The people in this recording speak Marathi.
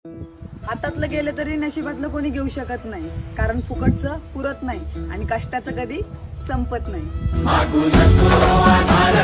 हातातलं गेलं तरी नशिबातलं कोणी घेऊ शकत नाही, कारण फुकटचं पुरत नाही आणि कष्टाचं कधी संपत नाही।